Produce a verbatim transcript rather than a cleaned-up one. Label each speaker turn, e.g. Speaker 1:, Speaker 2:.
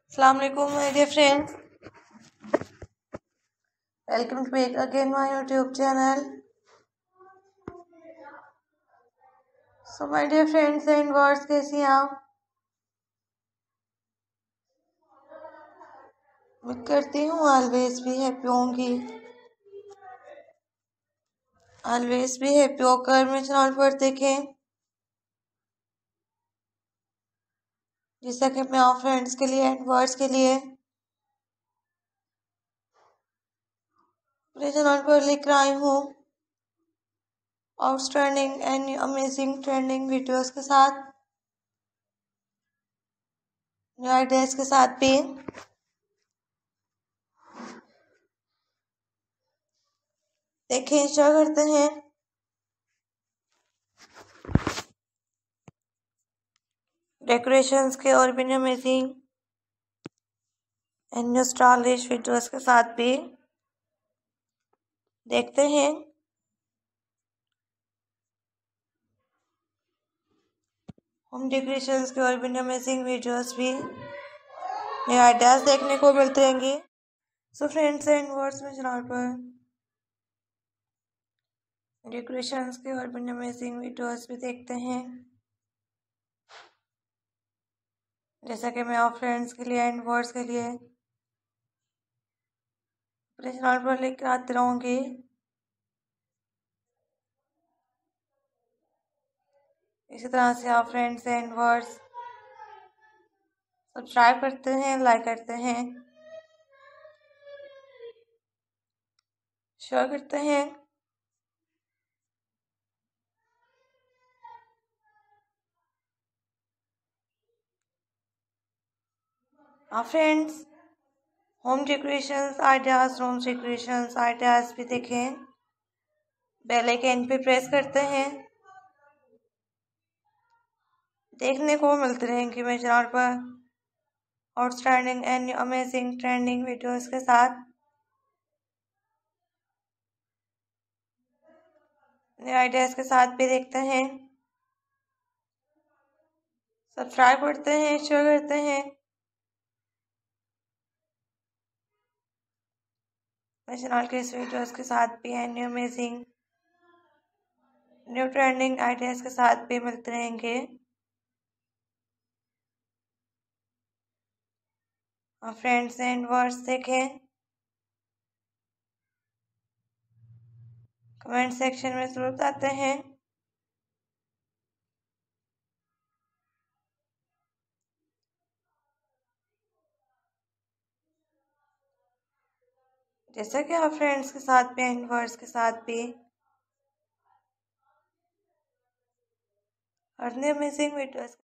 Speaker 1: अस्सलाम वालेकुम my dear friends, welcome to back again my YouTube channel. So my dear friends and words, कैसी हैं आप? उम्मीद करती हूँ ऑलवेज भी हैप्पी होंगी। ऑलवेज भी हैप्पी होकर मेरे चैनल पर देखें, जैसा कि मैं आप फ्रेंड्स के लिए एंड वर्ड्स के लिए अपने चैनल पर लेकर आई हूँ outstanding and amazing trending videos के साथ, न्यू आइडियाज के साथ भी। देखें, इंजॉय करते हैं। डेकोरेशंस के और भी amazing and new stylish videos के साथ भी देखते हैं। होम डेकोरेशंस के और भी अमेजिंग वीडियोस भी, नए आइडियाज देखने को मिलते रहेंगे। सो फ्रेंड्स एंड वर्ड्स में चैनल पर डेकोरेशंस के और भी अमेजिंग वीडियोस भी देखते हैं, जैसा कि मैं आप फ्रेंड्स के लिए एंड वर्ड्स के लिए अपने चैनल पर लेकर आती रहूँगी। इसी तरह से आप फ्रेंड्स एंड वर्ड्स सब्सक्राइब करते हैं, लाइक करते हैं, शेयर करते हैं। आप friends home decorations ideas, room decorations ideas भी देखें, बेल आइकन पे प्रेस करते हैं। देखने को मिलते रहेंगे मेरे चैनल पर outstanding and amazing trending videos के साथ, नए आइडियाज के साथ भी देखते हैं। सब्सक्राइब करते हैं, शेयर करते हैं। मेरे चैनल के इस वीडियोस के साथ भी and new amazing new trending ideas के साथ भी मिलते रहेंगे। और फ्रेंड्स एंड वर्ड्स देखें, कमेंट सेक्शन में जरूर बताते हैं। जैसा कि आप फ्रेंड्स के साथ भी एंड वर्ड्स के साथ भी और न्यू अमेजिंग वीडियोस